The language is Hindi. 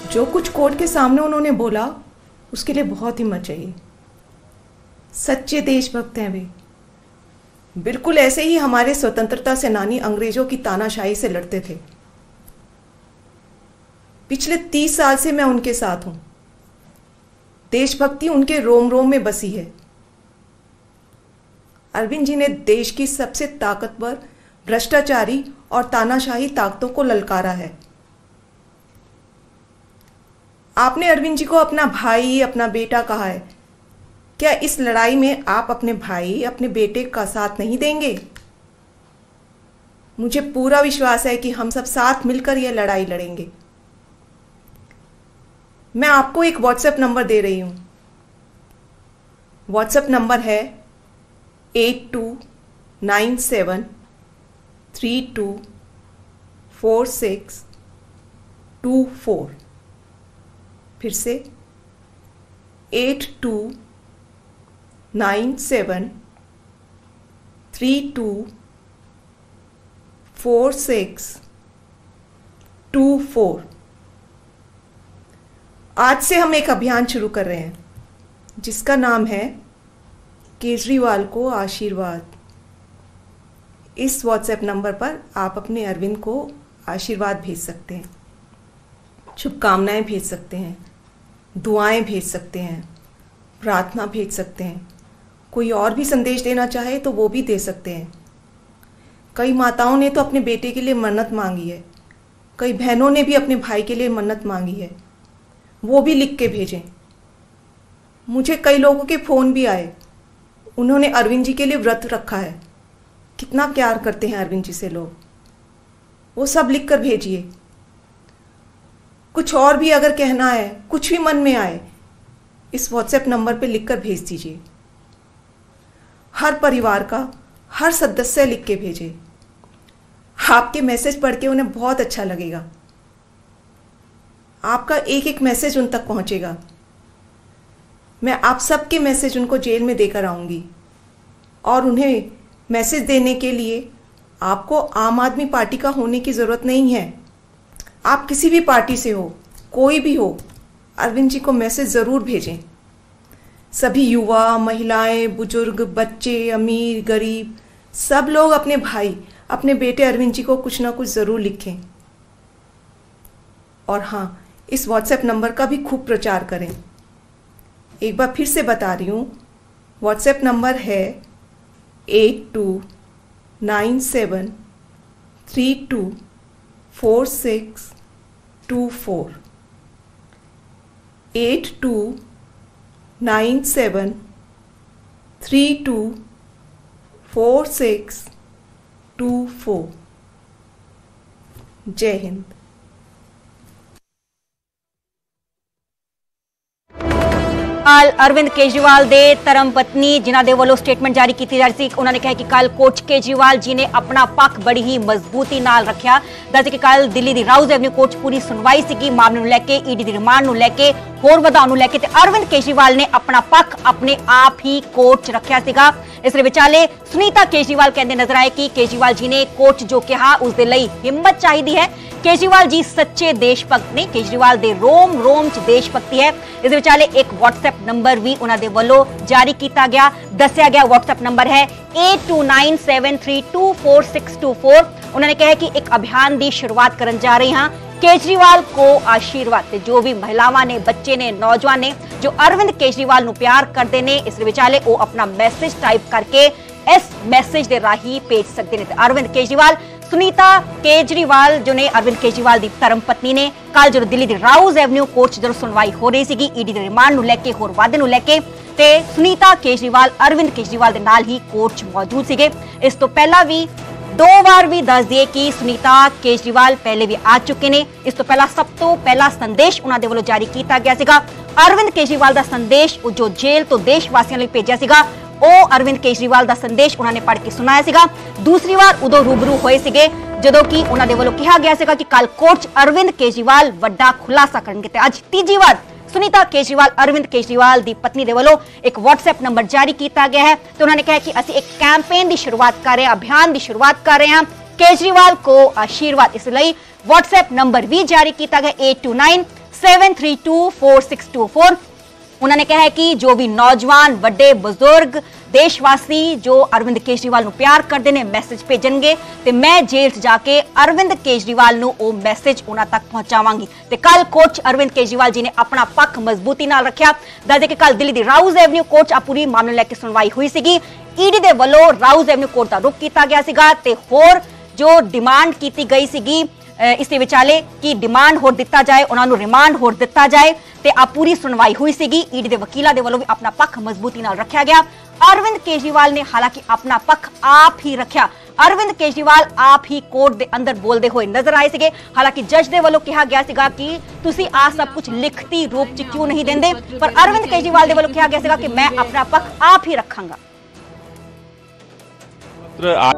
जो कुछ कोर्ट के सामने उन्होंने बोला उसके लिए बहुत हिम्मत चाहिए। सच्चे देशभक्त हैं वे। बिल्कुल ऐसे ही हमारे स्वतंत्रता सेनानी अंग्रेजों की तानाशाही से लड़ते थे। पिछले 30 साल से मैं उनके साथ हूं। देशभक्ति उनके रोम रोम में बसी है। अरविंद जी ने देश की सबसे ताकतवर, भ्रष्टाचारी और तानाशाही ताकतों को ललकारा है। आपने अरविंद जी को अपना भाई, अपना बेटा कहा है। क्या इस लड़ाई में आप अपने भाई, अपने बेटे का साथ नहीं देंगे? मुझे पूरा विश्वास है कि हम सब साथ मिलकर यह लड़ाई लड़ेंगे। मैं आपको एक व्हाट्सएप नंबर दे रही हूं। व्हाट्सएप नंबर है 8297324624। फिर से 8297324624। आज से हम एक अभियान शुरू कर रहे हैं जिसका नाम है केजरीवाल को आशीर्वाद। इस व्हाट्सएप नंबर पर आप अपने अरविंद को आशीर्वाद भेज सकते हैं, शुभकामनाएं भेज सकते हैं, दुआएं भेज सकते हैं, प्रार्थना भेज सकते हैं। कोई और भी संदेश देना चाहे तो वो भी दे सकते हैं। कई माताओं ने तो अपने बेटे के लिए मन्नत मांगी है, कई बहनों ने भी अपने भाई के लिए मन्नत मांगी है। वो भी लिख के भेजें। मुझे कई लोगों के फ़ोन भी आए, उन्होंने अरविंद जी के लिए व्रत रखा है। कितना प्यार करते हैं अरविंद जी से लोग। वो सब लिख कर भेजिए। कुछ और भी अगर कहना है, कुछ भी मन में आए, इस व्हाट्सएप नंबर पे लिखकर भेज दीजिए। हर परिवार का हर सदस्य लिख के भेजे। आपके मैसेज पढ़ के उन्हें बहुत अच्छा लगेगा। आपका एक एक मैसेज उन तक पहुंचेगा। मैं आप सबके मैसेज उनको जेल में देकर आऊंगी। और उन्हें मैसेज देने के लिए आपको आम आदमी पार्टी का होने की ज़रूरत नहीं है। आप किसी भी पार्टी से हो, कोई भी हो, अरविंद जी को मैसेज ज़रूर भेजें। सभी युवा, महिलाएं, बुजुर्ग, बच्चे, अमीर, गरीब, सब लोग अपने भाई, अपने बेटे अरविंद जी को कुछ ना कुछ ज़रूर लिखें। और हाँ, इस व्हाट्सएप नंबर का भी खूब प्रचार करें। एक बार फिर से बता रही हूँ, व्हाट्सएप नंबर है 8297324624। 8297324624। जय हिंद। अरविंद केजरीवाल दे धर्म पत्नी जिन्हां दे ਵੱਲੋਂ स्टेटमेंट जारी की जा रही थी। उन्होंने कहा कि कल कोच केजरीवाल जी ने अपना पक्ष बड़ी ही मजबूती नाल रखा। दस कि कल दिल्ली दी राउज एवेन्यू कोच पूरी सुनवाई सी मामले ਨੂੰ ਲੈ ਕੇ ईडी दी रिमांड ਨੂੰ ਲੈ ਕੇ होर ਵਧਾਉਣ ਨੂੰ ਲੈ ਕੇ ਤੇ अरविंद केजरीवाल ने अपना पक्ष अपने आप ही कोर्ट च रखा सीगा। इस विचाले सुनीता केजरीवाल कहते नजर आए कि केजरीवाल जी ने कोर्ट जो कहा उस दे लई हिम्मत चाहिदी है। केजरीवाल जी सच्चे देशभक्त ने। केजरीवाल दे रोम रोम च देशभक्ति है। इस विचाले एक व्हाट्सएप नंबर भी उन्हां दे वल्लों जारी किया गया। दस्या गया व्हाट्सएप नंबर है 8297324624। उन्होंने कहा कि एक अभियान की शुरुआत करन जा रही हां, केजरीवाल को आशीर्वाद। जो भी महिलावां ने, बच्चे ने, नौजवान ने जो अरविंद केजरीवाल नूं प्यार करते ने, इस विचाले वो अपना मैसेज टाइप करके इस मैसेज के राही भेज सकते हैं। अरविंद केजरीवाल, सुनीता केजरीवाल जो ने अरविंद केजरीवाल की धर्म पत्नी ने कल जो दिल्ली की राउज एवेन्यू कोर्ट जो सुनवाई हो रही सी ईडी के रिमांड ਨੂੰ ਲੈ ਕੇ होर वादे ਨੂੰ ਲੈ ਕੇ ਤੇ सुनीता केजरीवाल अरविंद केजरीवाल के नाल ही कोर्ट मौजूद सीगे। इस तो पहला भी 2 बार भी दस दिए कि सुनीता केजरीवाल पहले भी आ चुके ने। इस तो पहला सब तो पहला संदेश उन्हां दे वल्लों जारी किया गया सीगा। अरविंद केजरीवाल का संदेश जो जेल तो देशवासियों लई भेजिया सीगा, ਉਹ अरविंद केजरीवाल का संदेश उन्होंने पढ़ के सुनाया सीगा। दूसरी बार उदों रूबरू होए सीगे जदों कि उन्होंने वालों कहा गया सीगा कि कल कोर्ट अरविंद केजरीवाल वड्डा खुलासा करेंगे। ते अज तीजी बार सुनीता केजरीवाल अरविंद केजरीवाल की पत्नी दे वालों एक व्हाट्सएप नंबर जारी किया गया है। तो उन्होंने कहा कि असं एक कैंपेन की शुरुआत कर रहे हैं, अभियान की शुरुआत कर रहे हैं, केजरीवाल को आशीर्वाद। इसलिए व्हाट्सएप नंबर भी जारी किया गया 7324624624। उन्होंने कहा है कि जो भी नौजवान ਵੱਡੇ ਬਜ਼ੁਰਗ देशवासी जो अरविंद केजरीवाल ਨੂੰ ਪਿਆਰ ਕਰਦੇ ਨੇ ਮੈਸੇਜ ਭੇਜਣਗੇ ਤੇ ਮੈਂ ਜੇਲ੍ਹ 'ਚ ਜਾ ਕੇ ਅਰਵਿੰਦ ਕੇਜਰੀਵਾਲ ਨੂੰ ਉਹ ਮੈਸੇਜ ਉਹਨਾਂ ਤੱਕ ਪਹੁੰਚਾਵਾਂਗੀ। ਤੇ ਕੱਲ ਕੋਰਟ 'ਚ ਅਰਵਿੰਦ ਕੇਜਰੀਵਾਲ ਜੀ ਨੇ ਆਪਣਾ ਪੱਖ ਮਜ਼ਬੂਤੀ ਨਾਲ ਰੱਖਿਆ। ਦੱਸਦੇ ਕਿ ਕੱਲ ਦਿੱਲੀ ਦੀ ਰਾਉਜ਼ ਐਵਨਿਊ ਕੋਰਟ 'ਚ ਆ ਪੂਰੀ ਮਾਮਲੇ ਲੈ ਕੇ ਸੁਣਵਾਈ ਹੋਈ ਸੀਗੀ। ਈਡੀ ਦੇ ਵੱਲੋਂ ਰਾਉਜ਼ ਐਵਨਿਊ ਕੋਰਟ ਦਾ ਰੁਖ ਕੀਤਾ ਗਿਆ ਸੀਗਾ ਤੇ ਹੋਰ ਜੋ ਡਿਮਾਂਡ ਕੀਤੀ ਗਈ ਸੀਗੀ ਇਸ ਦੇ ਵਿਚਾਲੇ ਕਿ ਡਿਮਾਂਡ ਹੋਰ ਦਿੱਤਾ ਜਾਏ, ਉਹਨਾਂ ਨੂੰ ਰਿਮਾਂਡ ਹੋਰ ਦਿੱਤਾ ਜਾਏ ਤੇ ਆ ਪੂਰੀ ਸੁਣਵਾਈ ਹੋਈ ਸੀਗੀ। ਈਡੀ ਦੇ ਵਕੀਲਾਂ ਦੇ ਵੱਲੋਂ ਵੀ ਆਪਣਾ ਪੱਖ ਮਜ਼ਬੂਤੀ ਨਾਲ ਰੱਖਿਆ ਗਿਆ। अरविंद केजरीवाल ने हालांकि अपना पक्ष आप ही रखा। अरविंद केजरीवाल आप ही कोर्ट के अंदर बोलते हुए नजर आए थे। हालांकि जज के वालों कहा गया सीगा कि तुसी आ सब कुछ लिखती रूप च क्यों नहीं देंदे, पर अरविंद केजरीवाल के वालों कहा गया सीगा कि मैं अपना पक्ष आप ही रखांगा।